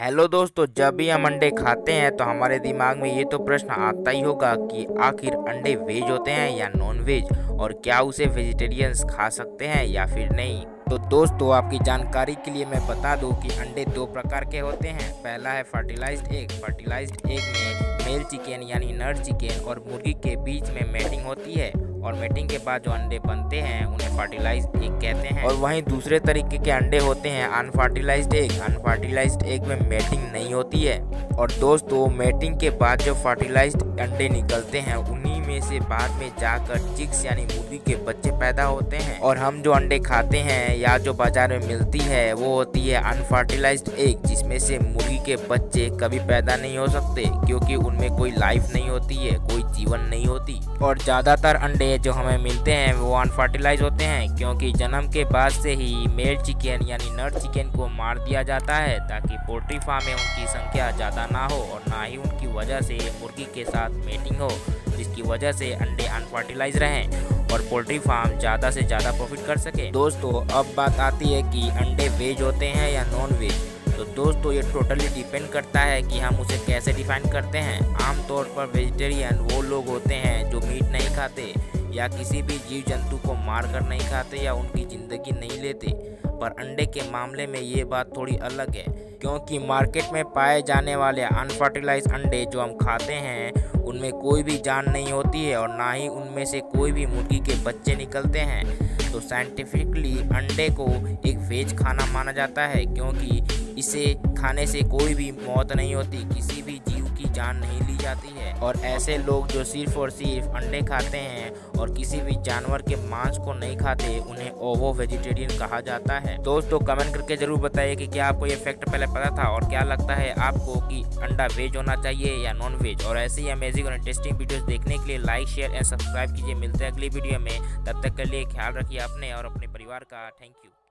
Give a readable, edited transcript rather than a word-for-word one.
Hello दोस्तों, जब भी हम अंडे खाते हैं तो हमारे दिमाग में ये तो प्रश्न आता ही होगा कि आखिर अंडे वेज होते हैं या नॉन वेज, और क्या उसे वेजिटेरियंस खा सकते हैं या फिर नहीं। तो दोस्तों, आपकी जानकारी के लिए मैं बता दूं कि अंडे दो प्रकार के होते हैं। पहला है फर्टिलाइज्ड एग। फर्टिलाइज्ड एग में मेल चिकन यानी नर चिकन और मुर्गी के बीच में मैटिंग होती है, और मैटिंग के बाद जो अंडे बनते हैं उन्हें फर्टिलाइज्ड एग कहते हैं। और वहीं दूसरे तरीके के अंडे होते हैं अनफर्टिलाइज्ड एग। अनफर्टिलाइज्ड एग में मैटिंग नहीं होती है, और दोस्तों मैटिंग के बाद जो फर्टिलाइज्ड अंडे निकलते हैं उन्हीं में से बाद में जाकर चिक्स यानी मुर्गी के बच्चे पैदा होते हैं। और हम जो अंडे खाते हैं या जो बाजार में मिलती है वो होती है अनफर्टिलाइज्ड एग, जिसमें से मुर्गी के बच्चे कभी पैदा नहीं हो सकते, क्योंकि उनमें कोई लाइफ नहीं होती है, कोई जीवन नहीं होती। और ज़्यादातर अंडे जो हमें मिलते हैं वो अनफर्टिलाइज होते हैं, क्योंकि जन्म के बाद से ही मेल चिकन यानी नर चिकन को मार दिया जाता है ताकि पोल्ट्री फार्म में उनकी संख्या ज़्यादा ना हो, और ना ही उनकी वजह से मुर्गी के साथ मेटिंग हो, जिसकी वजह से अंडे अनफर्टिलाइज रहें और पोल्ट्री फार्म ज़्यादा से ज़्यादा प्रॉफिट कर सके। दोस्तों, अब बात आती है कि अंडे वेज होते हैं या नॉन वेज। तो दोस्तों, ये टोटली डिपेंड करता है कि हम उसे कैसे डिफाइन करते हैं। आमतौर पर वेजिटेरियन वो लोग होते हैं जो मीट नहीं खाते या किसी भी जीव जंतु को मार कर नहीं खाते या उनकी ज़िंदगी नहीं लेते। पर अंडे के मामले में ये बात थोड़ी अलग है, क्योंकि मार्केट में पाए जाने वाले अनफर्टिलाइज अंडे जो हम खाते हैं उनमें कोई भी जान नहीं होती है, और ना ही उनमें से कोई भी मुर्गी के बच्चे निकलते हैं। तो साइंटिफिकली अंडे को एक वेज खाना माना जाता है, क्योंकि इसे खाने से कोई भी मौत नहीं होती, किसी भी जीव की जान नहीं ली जाती है। और ऐसे लोग जो सिर्फ और सिर्फ अंडे खाते हैं और किसी भी जानवर के मांस को नहीं खाते, उन्हें ओवो वेजिटेरियन कहा जाता है। दोस्तों, कमेंट करके जरूर बताइए कि क्या आपको ये फैक्ट पहले पता था, और क्या लगता है आपको कि अंडा वेज होना चाहिए या नॉन वेज। और ऐसे ही अमेजिंग और इंटरेस्टिंग वीडियोस देखने के लिए लाइक, शेयर एंड सब्सक्राइब कीजिए। मिलते हैं अगली वीडियो में, तब तक के लिए ख्याल रखिए अपने और अपने परिवार का। Thank you.